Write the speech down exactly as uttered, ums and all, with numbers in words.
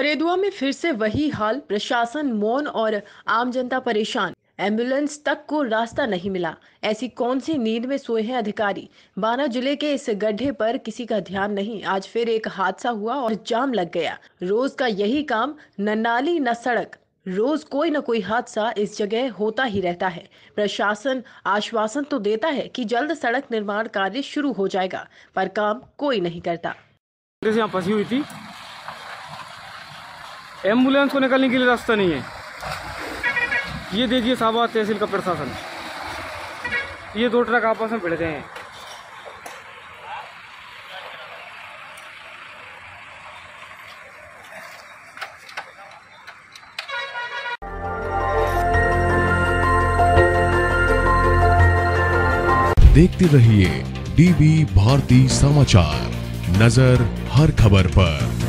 हरेदुआ में फिर से वही हाल, प्रशासन मौन और आम जनता परेशान। एम्बुलेंस तक को रास्ता नहीं मिला। ऐसी कौन सी नींद में सोए हैं अधिकारी। बारां जिले के इस गड्ढे पर किसी का ध्यान नहीं। आज फिर एक हादसा हुआ और जाम लग गया। रोज का यही काम, न नाली न सड़क। रोज कोई न कोई हादसा इस जगह होता ही रहता है। प्रशासन आश्वासन तो देता है कि जल्द सड़क निर्माण कार्य शुरू हो जाएगा, पर काम कोई नहीं करता। यहाँ फंसी हुई थी, एम्बुलेंस को निकलने के लिए रास्ता नहीं है। ये देखिए साहबाद तहसील का प्रशासन, ये दो ट्रक आपस में भिड़ गए हैं। देखते रहिए डीवी भारती समाचार, नजर हर खबर पर।